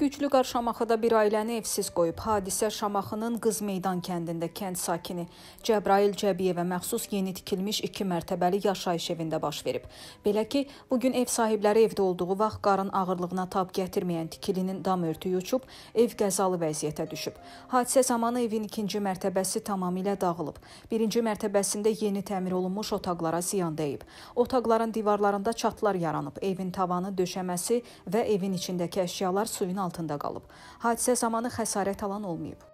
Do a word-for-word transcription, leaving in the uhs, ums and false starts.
Güclü qar Şamaxıda bir ailəni evsiz qoyub. Hadisə Şamaxının Qız Meydan kəndində kənd sakini Cəbrayıl Cəbiyevə məxsus yeni tikilmiş iki mərtəbəli yaşayış evində baş verib. Belə ki, bugün ev sahibləri evdə olduğu vaxt qarın ağırlığına tab gətirməyən tikilinin dam örtüyü uçub, ev qəzalı vəziyyətə düşüb. Hadisə zamanı evin ikinci mərtəbəsi tamamilə dağılıb. Birinci mərtəbəsində yeni təmir olunmuş otaqlara ziyan dəyib. Otaqların divarlarında çatlar yaranıb, evin tavanı, döşəməsi və evin içindəki əşyalar suyun altında qalıb. Hadisə zamanı xəsarət alan olmayıb.